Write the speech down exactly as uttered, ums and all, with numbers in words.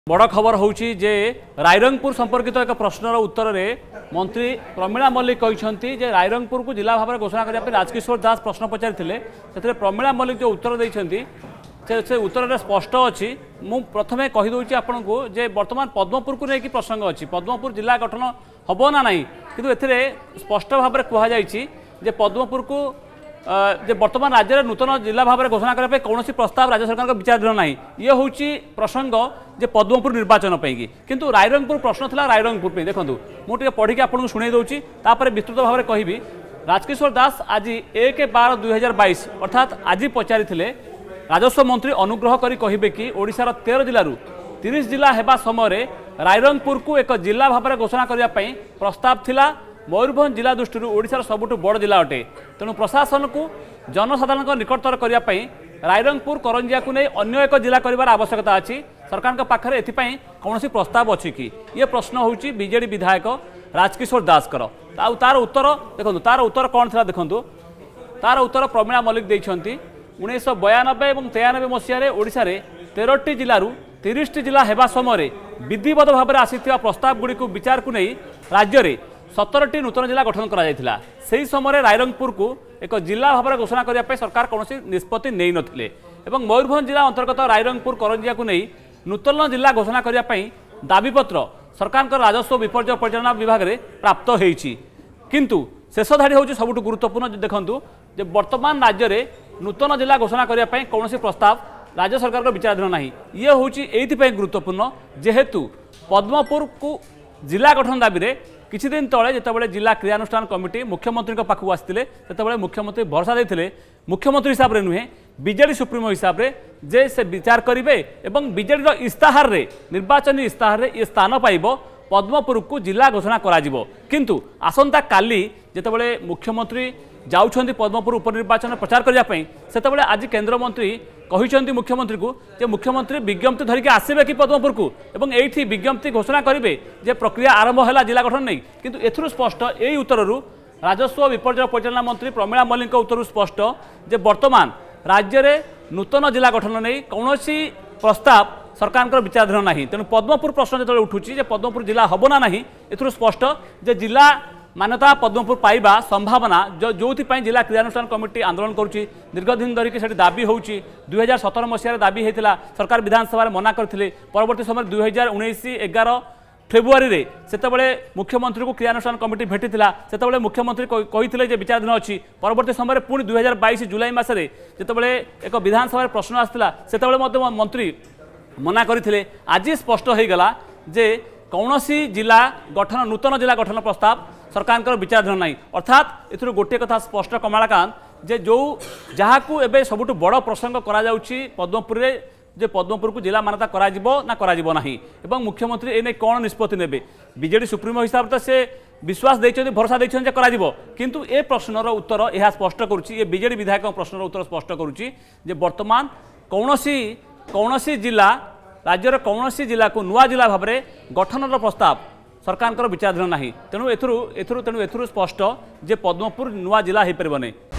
बड़ खबर होउची जे रायरंगपुर संपर्कित एक प्रश्नर उत्तर में मंत्री प्रमीला मल्लिक कहते जे रायरंगपुर को जिला भाव में घोषणा करने राजकिशोर दास प्रश्न पचारि से प्रमीला मल्लिक जो उत्तर देते से उत्तर में स्पष्ट अच्छी मु प्रथमे कहीदे आपन को जे वर्तमान पद्मपुर को लेकिन प्रसंग अच्छी पद्मपुर जिला गठन हम ना ना कि स्पष्ट भाव में कहुई जे पद्मपुर को जे वर्तमान राज्य में नूतन जिला भाव में घोषणा करने कौन प्रस्ताव राज्य सरकार विचाराधीन ना ये हूँ प्रसंग जे पद्मपुर निर्वाचन की किंतु रायरंगपुर प्रश्न था रायरंगपुर देखो मुझे पढ़ी आपको शुणे दूसरी विस्तृत भाव में कहि राजकिशोर दास आज एक बार दुई हजार बैश अर्थात आज पचारि राजस्व मंत्री अनुग्रह करी कहिबे कि ओडिशार तेरह जिलूर तीस जिला हेबा समय रायरंगपुर को एक जिला भाव में घोषणा करने प्रस्ताव थिला मयूरभंज जिला दृष्टि ओडिशार सबुठ बड़ जिला अटे तेणु प्रशासन को जनसाधारण निकटतर करने रायरंगपुर करंजिया को नहीं अन्य एक जिला कर आवश्यकता अच्छी सरकार पाखे एपाई कौन प्रस्ताव अच्छी कि ये प्रश्न हूँ बीजेडी विधायक राजकिशोर दास तार उत्तर देखो तार उत्तर कौन था देखो तार उत्तर प्रमीला मल्लिक देते उन्नीस बयानबे और तेयानबे मसीह ओडिशा रे तेरह जिलूर तीस जिला हेबा समय विधिवत भाव में आसीथिबा प्रस्ताव गुड़ी को विचार को नहीं राज्य में सतरटी नूतन जिला गठन करा से समय रायरंगपुर को एक जिला भाव में घोषणा करने सरकार कौन निष्पत्ति नहीं नथिले एवं मयूरभंज जिला अंतर्गत रायरंगपुर करंजिया को नहीं नूतन जिला घोषणा करने दाबीपत्र सरकार राजस्व विपर्यय परिचालना विभाग में प्राप्त होती किंतु शेष धाड़ी हूँ सबुठ गुरुत्वपूर्ण देखूँ जे वर्तमान राज्य में नूतन जिला घोषणा करने कौन प्रस्ताव राज्य सरकार को विचाराधीन ना ये हूँ ये गुरुत्वपूर्ण जेहेतु पद्मपुर को जिला गठन दाबी में किछि दिन तले जितेबाला जिला क्रियानुष्ठान कमिटी मुख्यमंत्री पाखक आसते मुख्यमंत्री भरोसा देते मुख्यमंत्री हिसाब से नुहे बीजेडी सुप्रीमो हिसाब से जे से विचार करेंगे और बीजेडी इस्ताहार रे निर्वाचनी इस्ताहार रे ये स्थान पाइब पद्मपुर को जिला घोषणा करा किंतु आसंता काली जितेबाला मुख्यमंत्री जाउछंती पद्मपुर उपनिर्वाचन प्रचार करने से आज केन्द्रमंत्री कहते मुख्यमंत्री को जे मुख्यमंत्री विज्ञप्ति धरिकी आसबे कि पद्मपुर को एवं ये विज्ञप्ति घोषणा करेंगे जे प्रक्रिया आरंभ है जिला गठन नहीं किंतु एथुरु स्पष्ट यही उत्तर राजस्व विपर्यय परिचालना मंत्री प्रमीला मल्लिक उत्तर स्पष्ट जे वर्तमान राज्य में नूतन जिला गठन नहीं कौन प्रस्ताव सरकार विचाराधीन ना तेणु पद्मपुर प्रश्न जो उठूँ पद्मपुर जिला हम ना ना एथुरु स्पष्ट जे जिला मान्यता पद्मपुर पाइबा संभावना जो जो जिला क्रियानुष्ठान कमिटी आंदोलन करुच्ची दीर्घदिन धरिकी से दाबी होउची दुई हजार सतर मसीह दाबी होता सरकार विधानसभा मना करते परवर्ती समय दुई हजार उन्नीस एगार फेब्रुआरी से मुख्यमंत्री को क्रियानुष्ठान कमिटी भेटीला से मुख्यमंत्री कही विचाराधीन अच्छी परवर्ती समय पुणी दुई हजार बैश जुलाई मसरे जितेबाला एक विधानसभा प्रश्न आसाला से मंत्री मना करते आज स्पष्ट हो गला जे कौन जिला गठन नूतन जिला गठन प्रस्ताव सरकार विचाराधीन ना अर्थात ए गोटे कथा स्पष्ट कमलाकांत जे जो जहाँ को एबे सबुठ बड़ प्रसंग करा जाउछि पद्मपुर रे जे पद्मपुर को जिला मान्यता करा जिवो ना करा जिवो नाही एवं मुख्यमंत्री एने कौन निष्पत्ति नेबे बीजेडी सुप्रीमो हिसाब से से विश्वास देइछन्ति भरोसा देइछन्ति जे करा जिवो किंतु ए प्रश्नर उत्तर यह स्पष्ट करुच्ची ये बीजेडी विधायक प्रश्नर उत्तर स्पष्ट करुच्ची जे वर्तमान कौनसी कौनसी जिला राज्यर कौनसी जिला को नुआ जिला भाव में गठन प्रस्ताव सरकार विचाराधीन ना तेणु एथुरु एथुरु तेणु एथुरु स्पष्ट जे पद्मपुर नुआ जिला हो पारे नहीं।